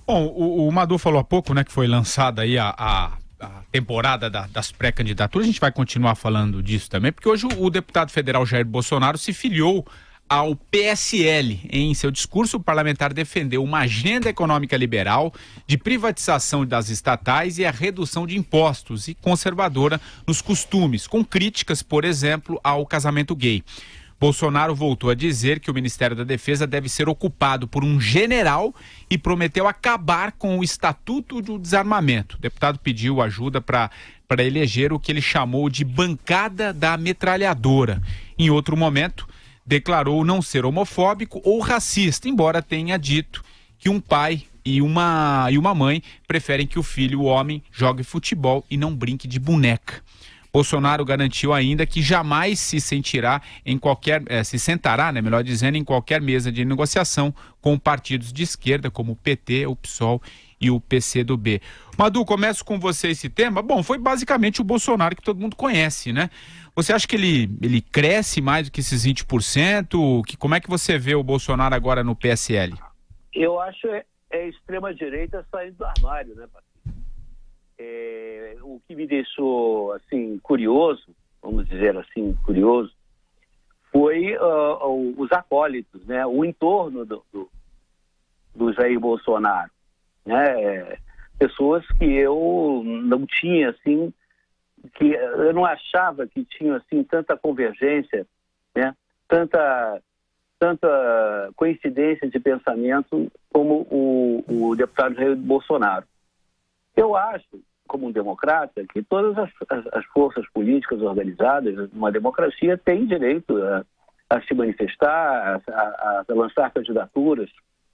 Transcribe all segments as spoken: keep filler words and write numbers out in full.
Bom, o, o Madu falou há pouco, né, que foi lançada aí a, a, a temporada da, das pré-candidaturas. A gente vai continuar falando disso também, porque hoje o, o deputado federal Jair Bolsonaro se filiou ao P S L. Em seu discurso, o parlamentar defendeu uma agenda econômica liberal, de privatização das estatais e a redução de impostos e conservadora nos costumes, com críticas, por exemplo, ao casamento gay. Bolsonaro voltou a dizer que o Ministério da Defesa deve ser ocupado por um general e prometeu acabar com o Estatuto do Desarmamento. O deputado pediu ajuda para para eleger o que ele chamou de bancada da metralhadora. Em outro momento, declarou não ser homofóbico ou racista, embora tenha dito que um pai e uma, e uma mãe preferem que o filho, o homem, jogue futebol e não brinque de boneca. Bolsonaro garantiu ainda que jamais se sentirá em qualquer, eh, se sentará, né, melhor dizendo, em qualquer mesa de negociação com partidos de esquerda, como o P T, o P SOL e o P C do B. Madu, começo com você esse tema. Bom, foi basicamente o Bolsonaro que todo mundo conhece, né? Você acha que ele, ele cresce mais do que esses vinte por cento? Que, como é que você vê o Bolsonaro agora no P S L? Eu acho é, é extrema-direita saindo do armário, né, Patrícia? É, o que me deixou, assim, curioso, vamos dizer assim, curioso, foi uh, uh, os acólitos, né? O entorno do, do, do Jair Bolsonaro, né? Pessoas que eu não tinha, assim, que eu não achava que tinham assim tanta convergência, né? Tanta tanta coincidência de pensamento como o, o deputado Jair Bolsonaro. Eu acho, como um democrata, que todas as, as, as forças políticas organizadas numa democracia têm direito a, a se manifestar, a, a, a lançar candidaturas.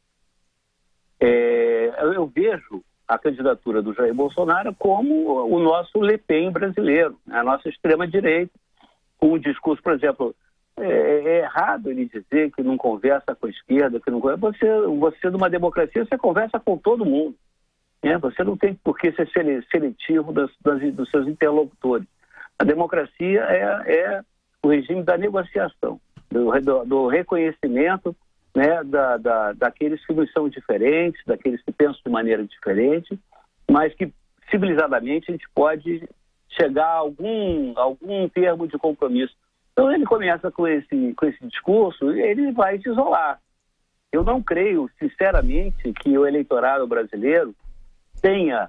É, eu, eu vejo a candidatura do Jair Bolsonaro como o nosso Le Pen brasileiro, a nossa extrema-direita, com o discurso, por exemplo, é, é errado ele dizer que não conversa com a esquerda, que não conversa. Você, você numa democracia, você conversa com todo mundo, né? Você não tem por que ser seletivo das, das, dos seus interlocutores. A democracia é, é o regime da negociação, do, do, do reconhecimento, né, da, da, daqueles que nos são diferentes, daqueles que pensam de maneira diferente, mas que civilizadamente a gente pode chegar a algum, algum termo de compromisso. Então ele começa com esse, com esse discurso e ele vai se isolar. Eu não creio, sinceramente, que o eleitorado brasileiro tenha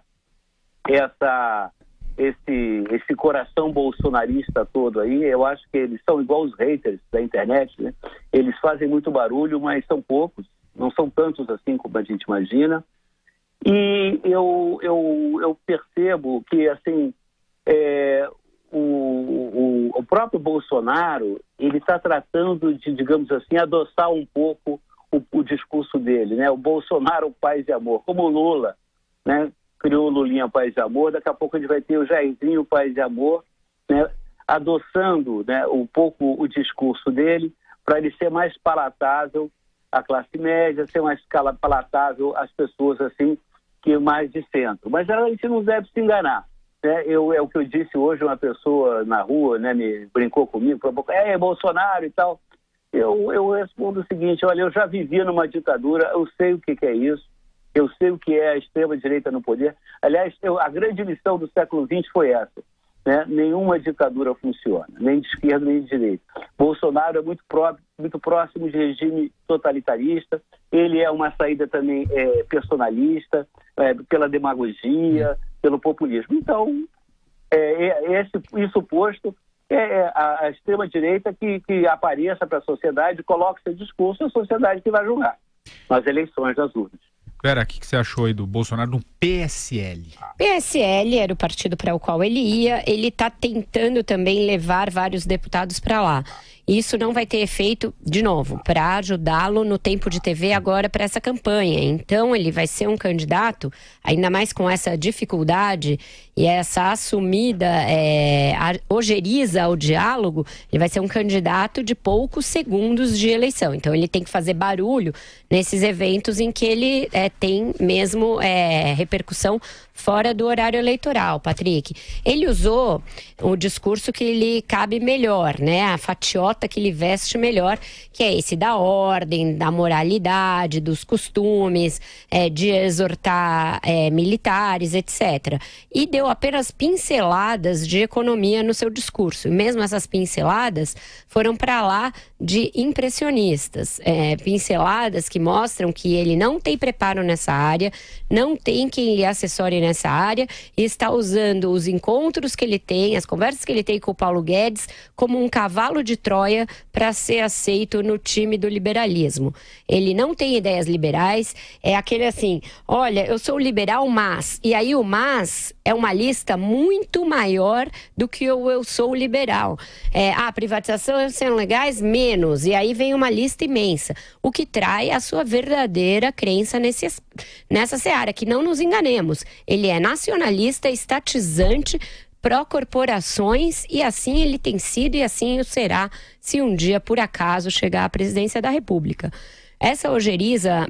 essa, esse, esse coração bolsonarista todo aí. Eu acho que eles são igual os haters da internet, né? Eles fazem muito barulho, mas são poucos, não são tantos assim como a gente imagina. E eu, eu, eu percebo que, assim, é, o, o, o próprio Bolsonaro, ele está tratando de, digamos assim, adoçar um pouco o, o discurso dele, né? O Bolsonaro, paz e amor, como o Lula, né? Criou o Lulinha Paz e Amor, daqui a pouco a gente vai ter o Jairzinho Paz e Amor, né? Adoçando, né, um pouco o discurso dele, para ele ser mais palatável à classe média, ser mais palatável às pessoas assim, que mais de centro. Mas a gente não deve se enganar, né? Eu, é o que eu disse hoje, uma pessoa na rua, né, me brincou comigo, falou, é, Bolsonaro e tal. Eu, eu respondo o seguinte, olha, eu já vivi numa ditadura, eu sei o que, que é isso, eu sei o que é a extrema-direita no poder. Aliás, eu, a grande lição do século vinte foi essa, né? Nenhuma ditadura funciona, nem de esquerda nem de direita. Bolsonaro é muito, pró muito próximo de regime totalitarista, ele é uma saída também é, personalista, é, pela demagogia, pelo populismo. Então, é, é, esse, isso posto, é a, a extrema-direita que, que apareça para a sociedade, coloque seu discurso, a sociedade que vai julgar nas eleições das urnas. Pera, o que, que você achou aí do Bolsonaro no P S L? P S L era o partido para o qual ele ia. Ele está tentando também levar vários deputados para lá. Isso não vai ter efeito, de novo, para ajudá-lo no tempo de T V agora para essa campanha. Então, ele vai ser um candidato, ainda mais com essa dificuldade e essa assumida é, ojeriza ao diálogo, ele vai ser um candidato de poucos segundos de eleição. Então, ele tem que fazer barulho nesses eventos em que ele é, tem mesmo é, repercussão fora do horário eleitoral, Patrick. Ele usou o discurso que lhe cabe melhor, né? A fatiota gravata que ele veste melhor, que é esse da ordem, da moralidade, dos costumes, é, de exortar é, militares, etcétera. E deu apenas pinceladas de economia no seu discurso. E mesmo essas pinceladas foram para lá de impressionistas. É, pinceladas que mostram que ele não tem preparo nessa área, não tem quem lhe assessore nessa área e está usando os encontros que ele tem, as conversas que ele tem com o Paulo Guedes como um cavalo de Troia para ser aceito no time do liberalismo. Ele não tem ideias liberais, é aquele assim, olha, eu sou liberal, mas... E aí o mas é uma lista muito maior do que o eu sou liberal. É, ah, privatizações são legais? Menos. E aí vem uma lista imensa. O que trai a sua verdadeira crença nesse, nessa seara, que não nos enganemos. Ele é nacionalista, estatizante, pró-corporações, e assim ele tem sido e assim o será se um dia, por acaso, chegar à presidência da República. Essa ojeriza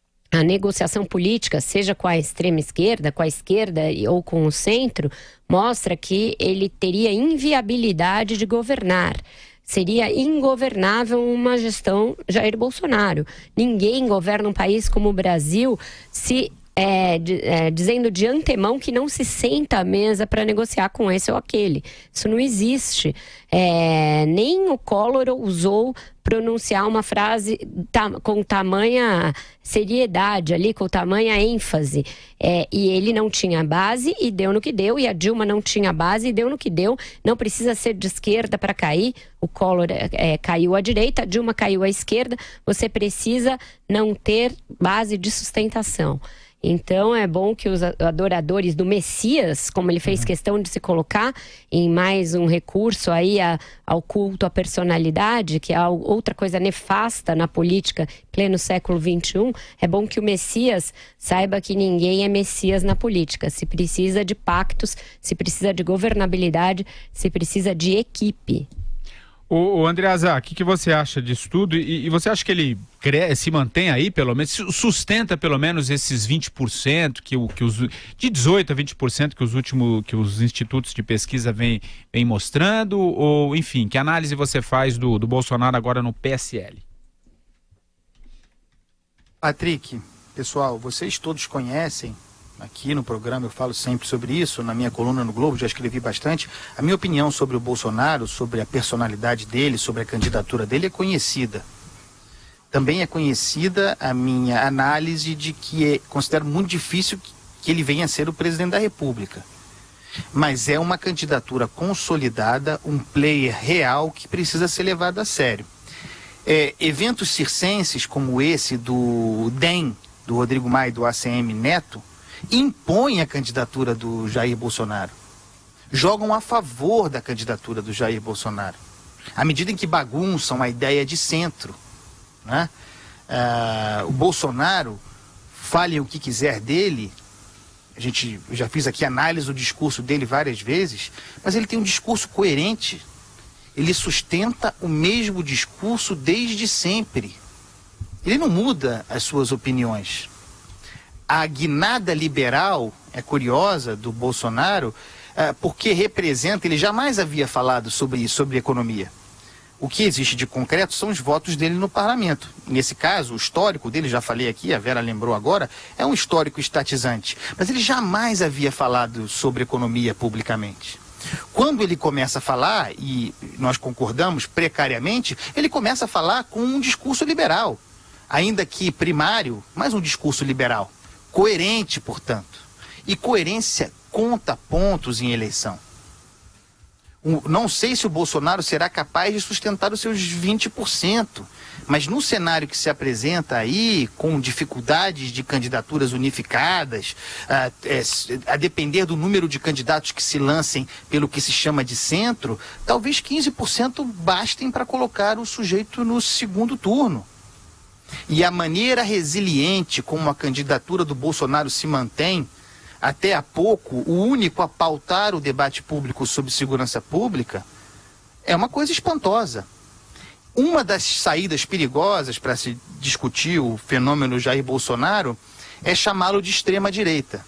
a negociação política, seja com a extrema esquerda, com a esquerda ou com o centro, mostra que ele teria inviabilidade de governar. Seria ingovernável uma gestão Jair Bolsonaro. Ninguém governa um país como o Brasil se... É, de, é, dizendo de antemão que não se senta à mesa para negociar com esse ou aquele. Isso não existe. É, nem o Collor ousou pronunciar uma frase ta, com tamanha seriedade ali, com tamanha ênfase. É, e ele não tinha base e deu no que deu, e a Dilma não tinha base e deu no que deu. Não precisa ser de esquerda para cair. O Collor é, caiu à direita, a Dilma caiu à esquerda. Você precisa não ter base de sustentação. Então é bom que os adoradores do Messias, como ele fez questão de se colocar em mais um recurso aí a, ao culto à personalidade, que é outra coisa nefasta na política pleno século vinte e um, é bom que o Messias saiba que ninguém é Messias na política. Se precisa de pactos, se precisa de governabilidade, se precisa de equipe. O Andreasa, o que, que você acha disso tudo? E, e você acha que ele cresce, se mantém aí, pelo menos, sustenta pelo menos esses vinte por cento, que, o, que os, de dezoito por cento a vinte por cento que os últimos, que os institutos de pesquisa vêm vem mostrando? Ou, enfim, que análise você faz do, do Bolsonaro agora no P S L? Patrick, pessoal, vocês todos conhecem, aqui no programa eu falo sempre sobre isso, na minha coluna no Globo já escrevi bastante, a minha opinião sobre o Bolsonaro, sobre a personalidade dele, sobre a candidatura dele é conhecida. Também é conhecida a minha análise de que é, considero muito difícil que ele venha a ser o presidente da República. Mas é uma candidatura consolidada, um player real que precisa ser levado a sério. É, eventos circenses como esse do D E M, do Rodrigo Maia e do A C M Neto, impõem a candidatura do Jair Bolsonaro. Jogam a favor da candidatura do Jair Bolsonaro. À medida em que bagunçam a ideia de centro, né? Ah, o Bolsonaro, fale o que quiser dele, a gente eu já fiz aqui análise do discurso dele várias vezes, mas ele tem um discurso coerente. Ele sustenta o mesmo discurso desde sempre. Ele não muda as suas opiniões. A guinada liberal é curiosa do Bolsonaro, uh, porque representa, ele jamais havia falado sobre isso, sobre economia. O que existe de concreto são os votos dele no parlamento. Nesse caso, o histórico dele, já falei aqui, a Vera lembrou agora, é um histórico estatizante. Mas ele jamais havia falado sobre economia publicamente. Quando ele começa a falar, e nós concordamos precariamente, ele começa a falar com um discurso liberal. Ainda que primário, mas um discurso liberal. Coerente, portanto. E coerência conta pontos em eleição. Um, não sei se o Bolsonaro será capaz de sustentar os seus vinte por cento, mas no cenário que se apresenta aí, com dificuldades de candidaturas unificadas, a, é, a depender do número de candidatos que se lancem pelo que se chama de centro, talvez quinze por cento bastem para colocar o sujeito no segundo turno. E a maneira resiliente como a candidatura do Bolsonaro se mantém, até há pouco, o único a pautar o debate público sobre segurança pública, é uma coisa espantosa. Uma das saídas perigosas para se discutir o fenômeno Jair Bolsonaro é chamá-lo de extrema-direita.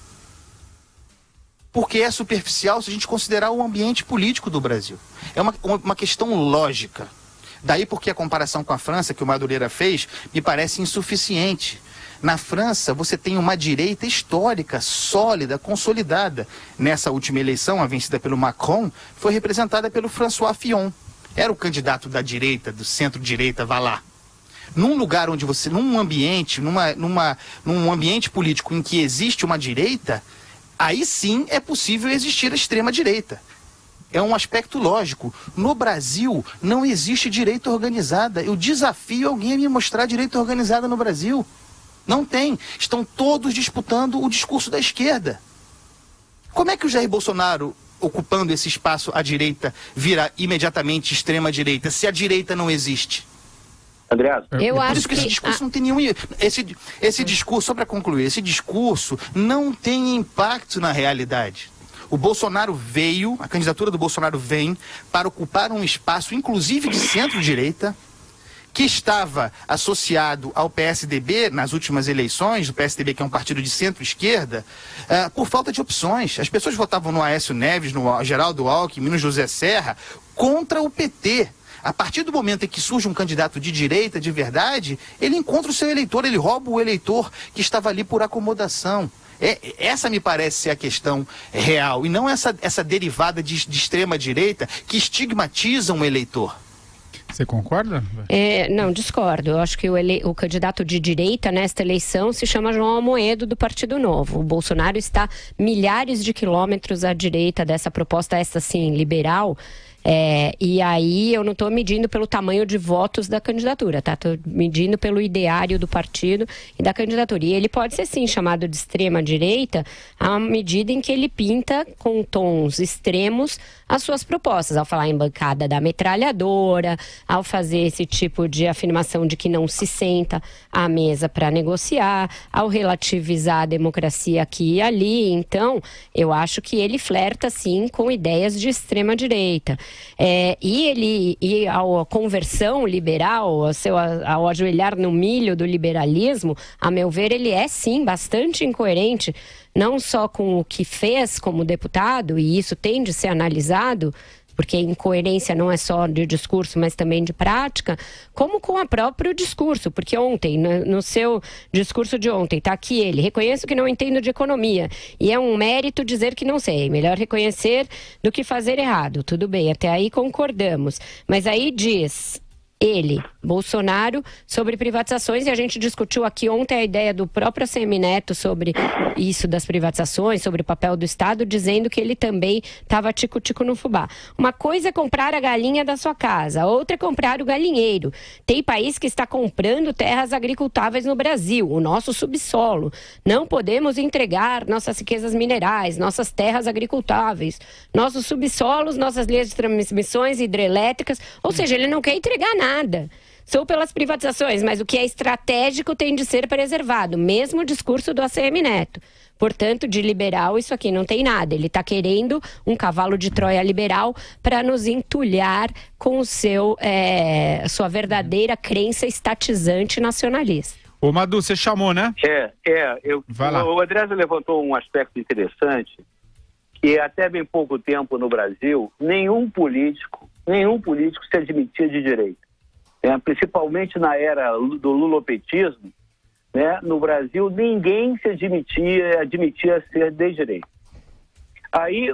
Porque é superficial se a gente considerar o ambiente político do Brasil. É uma, uma questão lógica. Daí porque a comparação com a França, que o Madureira fez, me parece insuficiente. Na França, você tem uma direita histórica, sólida, consolidada. Nessa última eleição, a vencida pelo Macron, foi representada pelo François Fillon. Era o candidato da direita, do centro-direita, vá lá. Num lugar onde você, num ambiente, numa, numa, num ambiente político em que existe uma direita, aí sim é possível existir a extrema-direita. É um aspecto lógico. No Brasil, não existe direita organizada. Eu desafio alguém a me mostrar direita organizada no Brasil. Não tem. Estão todos disputando o discurso da esquerda. Como é que o Jair Bolsonaro, ocupando esse espaço à direita, vira imediatamente extrema-direita, se a direita não existe? Andreas? Eu Por acho isso que esse discurso que... não tem nenhum... Esse, esse discurso, só para concluir, esse discurso não tem impacto na realidade. O Bolsonaro veio, a candidatura do Bolsonaro vem para ocupar um espaço, inclusive de centro-direita, que estava associado ao P S D B nas últimas eleições, o P S D B que é um partido de centro-esquerda, uh, por falta de opções. As pessoas votavam no Aécio Neves, no Geraldo Alckmin, no José Serra, contra o P T. A partir do momento em que surge um candidato de direita, de verdade, ele encontra o seu eleitor, ele rouba o eleitor que estava ali por acomodação. É, essa me parece ser a questão real, e não essa, essa derivada de, de extrema-direita que estigmatiza um eleitor. Você concorda? É, não, discordo. Eu acho que o, ele... o candidato de direita nesta eleição se chama João Amoedo, do Partido Novo. O Bolsonaro está milhares de quilômetros à direita dessa proposta, essa sim, liberal. É, e aí eu não estou medindo pelo tamanho de votos da candidatura, tá? Estou medindo pelo ideário do partido e da candidatura. E ele pode ser sim chamado de extrema-direita à medida em que ele pinta com tons extremos as suas propostas, ao falar em bancada da metralhadora, ao fazer esse tipo de afirmação de que não se senta à mesa para negociar, ao relativizar a democracia aqui e ali. Então, eu acho que ele flerta sim com ideias de extrema-direita. É, e ele, e a conversão liberal, ao, seu, ao ajoelhar no milho do liberalismo, a meu ver, ele é sim bastante incoerente, não só com o que fez como deputado, e isso tem de ser analisado, porque incoerência não é só de discurso, mas também de prática, como com o próprio discurso, porque ontem, no, no seu discurso de ontem, está aqui ele, reconheço que não entendo de economia, e é um mérito dizer que não sei, melhor reconhecer do que fazer errado, tudo bem, até aí concordamos, mas aí diz... Ele, Bolsonaro, sobre privatizações, e a gente discutiu aqui ontem a ideia do próprio A C M Neto sobre isso das privatizações, sobre o papel do Estado, dizendo que ele também estava tico-tico no fubá. Uma coisa é comprar a galinha da sua casa, outra é comprar o galinheiro. Tem país que está comprando terras agricultáveis no Brasil, o nosso subsolo. Não podemos entregar nossas riquezas minerais, nossas terras agricultáveis, nossos subsolos, nossas linhas de transmissões hidrelétricas, ou seja, ele não quer entregar nada. Nada. Sou pelas privatizações, mas o que é estratégico tem de ser preservado, mesmo o discurso do A C M Neto. Portanto, de liberal, isso aqui não tem nada. Ele está querendo um cavalo de Troia liberal para nos entulhar com o seu, é, sua verdadeira crença estatizante nacionalista. Ô Madu, você chamou, né? É, é. Eu, Vai lá. O André levantou um aspecto interessante, que até bem pouco tempo no Brasil, nenhum político, nenhum político se admitia de direita. É, principalmente na era do lulopetismo, né, no Brasil ninguém se admitia, admitia ser de direita. Aí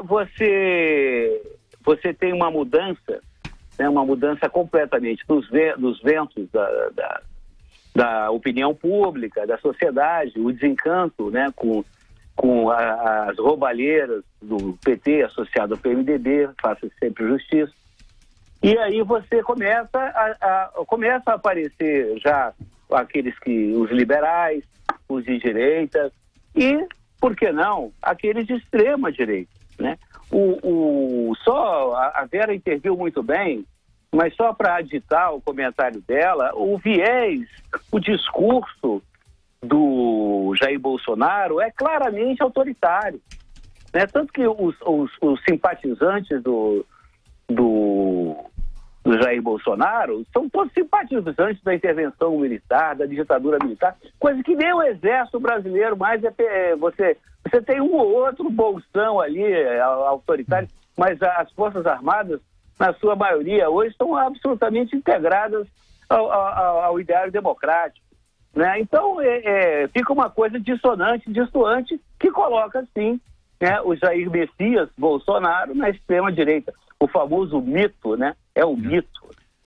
você, você tem uma mudança, né, uma mudança completamente dos, dos ventos da, da, da opinião pública, da sociedade, o desencanto, né, com, com a, as roubalheiras do P T associado ao P M D B, faça sempre justiça. E aí você começa a, a, começa a aparecer já aqueles que, os liberais, os de direita e, por que não, aqueles de extrema direita, né? O, o, só, a Vera interviu muito bem, mas só para aditar o comentário dela, o viés, o discurso do Jair Bolsonaro é claramente autoritário, né? Tanto que os, os, os simpatizantes do... do do Jair Bolsonaro, são todos simpatizantes da intervenção militar, da ditadura militar, coisa que nem o exército brasileiro mais é, é você, você tem um ou outro bolsão ali, é, autoritário, mas as Forças Armadas na sua maioria, hoje estão absolutamente integradas ao, ao, ao ideário democrático. Né? Então, é, é, fica uma coisa dissonante, distoante, que coloca, sim, né, o Jair Messias Bolsonaro na extrema-direita. O famoso mito, né? É o mito.